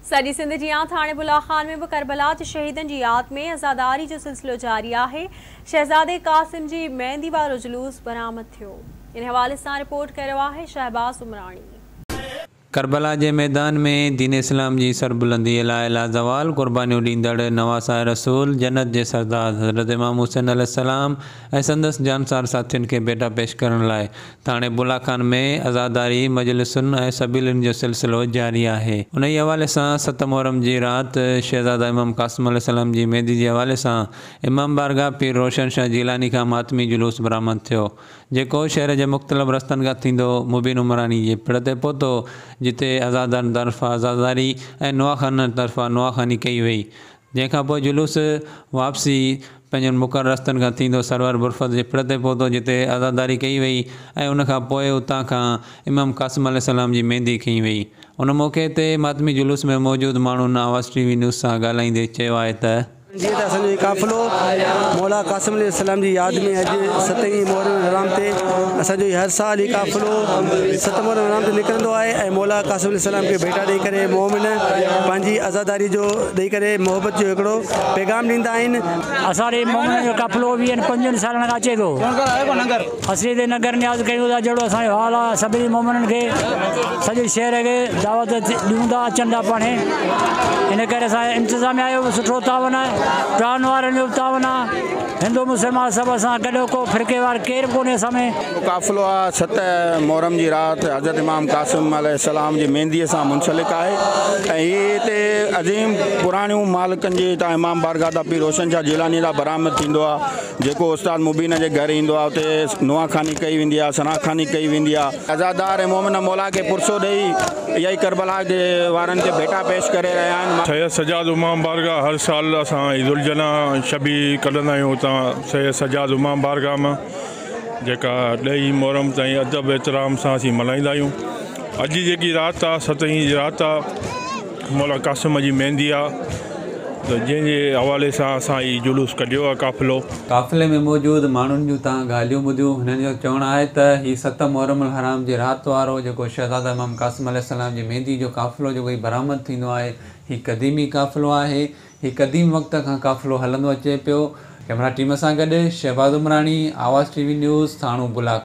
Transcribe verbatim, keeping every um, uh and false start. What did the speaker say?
सॼी सिंध जियां थाणे बुला खान में भी करबला जे शहीदन की याद में आज़ादारी जो सिलसिलो जारी है। शहजादे कासिम जी मेहंदी वारो जुलूस बरामद थियो। इन हवाले से रिपोर्ट करो है शहबाज उमरानी। करबला के मैदान में दीन इस्लाम की सरबुलंदी लाइ लाजवाल कुर्बानियों ॾींदड़ नवासा रसूल जन्नत के सरदार हज़रत इमाम हुसैन अलैहिस्सलाम ऐं संदसि जानसार साथियुनि के बेटा पेश करण लाइ थाणे बुला खान में आज़ादारी मजलिसुन ऐं सबीलिन जो सिलसिलो जारी है। उन ही हवाले से सत मुहर्रम की रात शहजादा इमाम कासिम अलैहिस्सलाम की मेहंदी के हवाले से इमाम बारगाह पीर रोशन शाह जीलानी का मातमी जुलूस बरामद थियो, जेको शहर के मुख्तलिफ रस्तन का थींदो मुबीन उमरानी के पिण ते पहुतो, जिते आज़ादार तरफ़ा आज़ादारी ऐं नुआखान तरफ़ा नुआखानी कई वई। जैखां पोइ जुलूस वापसी पंहिंजनि मुक़रर रस्तनि खां थींदो सरवर बुरफत जे पिण ते पहुतो, जिते आज़ादारी कई वई ऐं उन खां पोइ उतां खां इमाम कासिम अलैहिस्सलाम जी मेहंदी खई वई। उन मौक़े ते मातमी जुलूस में मौजूद माण्हुनि आवाज़ टीवी न्यूज़ सां ॻाल्हाईंदे चयो आहे त जी तो असो काफ़िलो मौला कासिम अलैहिस्सलाम की याद में अज सतवीं मुहर्रम हराम से असो हर साल ही काफ़िलो सत मुहर्रम हराम से निकरंदो है। मौला कासिम अलैहिस्सलाम के बेटा ॾेई करे मोमिन पंहिंजी आज़ादारी जो ॾेई करे मोहब्बत जो हिकिड़ो पैगाम ॾींदा आहिनि। असांजे मोमिन जो काफ़िलो वीह पंजनि सालनि खां अचे थो। असीं हिते नगर न्याज़ कयूं था, जहिड़ो असांजो हाल आहे सभिनी मोमिननि खे सॼे शहर खे दावत ॾियूं था, अचनि था पाणे। इन करे असांजो इंतिज़ामिया जो सुठो तावन आहे, प्राण वारनि जो तावन आहे, हिंदू मुस्लमान सब असां गॾो, को फिरके वार केर कोन्हे असां में। काफ़िलो आहे सत मुहर्रम की रात हज़रत इमाम कासिम अलैहिस्सलाम जी मेहंदी से मुंसलिक है। ये हिते अज़ीम पुराणियों मालिकनि जी हितां इमाम बारगाह दा पीर रोशन शाह जीलानी दा बरामद थींदो आहे, जेको उस्ताद मुबीन जे घर ईंदो आहे। उते नुआखानी कई वेंदी आहे, सनाखानी कई वेंदी आहे। आज़ादार ऐं मोमिन मौला के पुरसो ॾेई इहा ई करबला जे वारनि ते बेटा पेश करे रहिया आहिनि। सैयद सजाद इमाम बारगाह हर साल असां ईदुल जना शबी कढंदा आहियूं उतां सैयद सजाद इमाम बारगाह मां, जेका ॾही मुहर्रम ताईं अदब एतिराम सां असीं मल्हाईंदा आहियूं। अॼु जेकी राति आहे सतहीं जी राति आहे, मौला कासिम जी मेहंदी आहे, त जंहिंजे हवाले सां असां ई जुलूस कढियो आहे काफ़िलो। काफ़िले में मौजूद माण्हुनि जूं तव्हां ॻाल्हियूं ॿुधियूं। हिननि जो चवणु आहे त हीउ सत मुहर्रम हराम जी राति वारो जेको शहज़ादा इमाम कासिम अलैहिस्सलाम जी मेहंदी जो काफ़िलो जेको ही बरामद थींदो आहे, हीउ क़दीमी काफ़िलो आहे। हीउ क़दीम वक़्त खां काफ़िलो हलंदो अचे पियो। कैमरा टीम सां गॾु शहबाज उमरानी, आवाज़ टीवी न्यूज़, थाणो बुला।